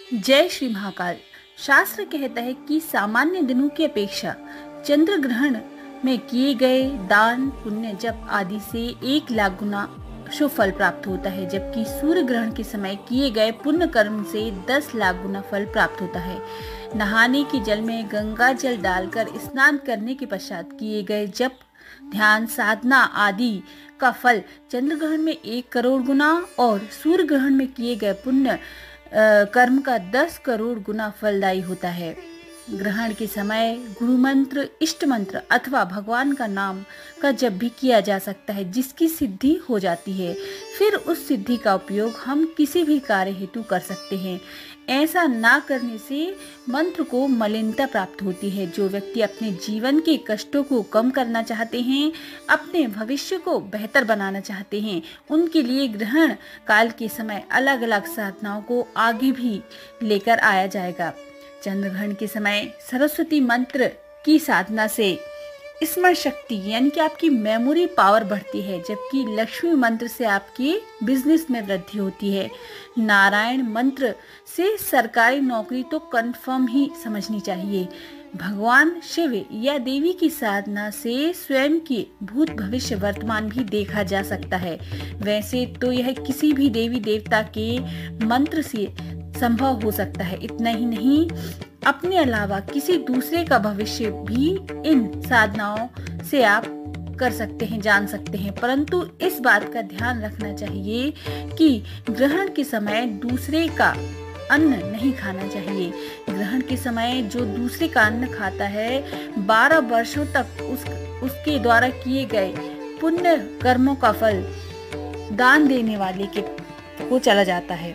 जय श्री महाकाल। शास्त्र कहता है कि सामान्य दिनों की अपेक्षा चंद्र ग्रहण में किए गए दान पुण्य जप आदि से 1 लाख गुना शुभ फल प्राप्त होता है, जबकि सूर्य ग्रहण के समय किए गए पुण्य कर्म से 10 लाख गुना फल प्राप्त होता है। नहाने के जल में गंगा जल डालकर स्नान करने के पश्चात किए गए जप, ध्यान, साधना आदि का फल चंद्र ग्रहण में 1 करोड़ गुना और सूर्य ग्रहण में किए गए पुण्य कर्म का 10 करोड़ गुना फलदायी होता है। ग्रहण के समय गुरु मंत्र, इष्ट मंत्र अथवा भगवान का नाम का जप भी किया जा सकता है, जिसकी सिद्धि हो जाती है। फिर उस सिद्धि का उपयोग हम किसी भी कार्य हेतु कर सकते हैं। ऐसा ना करने से मंत्र को मलिनता प्राप्त होती है। जो व्यक्ति अपने जीवन के कष्टों को कम करना चाहते हैं, अपने भविष्य को बेहतर बनाना चाहते हैं, उनके लिए ग्रहण काल के समय अलग अलग साधनाओं को आगे भी लेकर आया जाएगा। चंद्र ग्रहण के समय सरस्वती मंत्र की साधना से स्मरण शक्ति यानी कि आपकी मेमोरी पावर बढ़ती है, जबकि लक्ष्मी मंत्र से आपकी बिजनेस में वृद्धि होती है। नारायण मंत्र से सरकारी नौकरी तो कंफर्म ही समझनी चाहिए। भगवान शिव या देवी की साधना से स्वयं के भूत भविष्य वर्तमान भी देखा जा सकता है। वैसे तो यह किसी भी देवी देवता के मंत्र से संभव हो सकता है। इतना ही नहीं, अपने अलावा किसी दूसरे का भविष्य भी इन साधनाओं से आप कर सकते हैं, जान सकते हैं। परंतु इस बात का ध्यान रखना चाहिए कि ग्रहण के समय दूसरे का अन्न नहीं खाना चाहिए। ग्रहण के समय जो दूसरे का अन्न खाता है, 12 वर्षों तक उसके द्वारा किए गए पुण्य कर्मों का फल दान देने वाले को चला जाता है।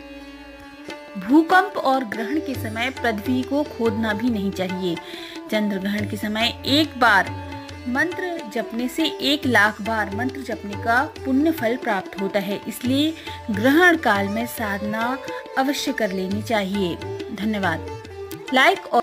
भूकंप और ग्रहण के समय पृथ्वी को खोदना भी नहीं चाहिए। चंद्र ग्रहण के समय एक बार मंत्र जपने से 1 लाख बार मंत्र जपने का पुण्य फल प्राप्त होता है। इसलिए ग्रहण काल में साधना अवश्य कर लेनी चाहिए। धन्यवाद। लाइक और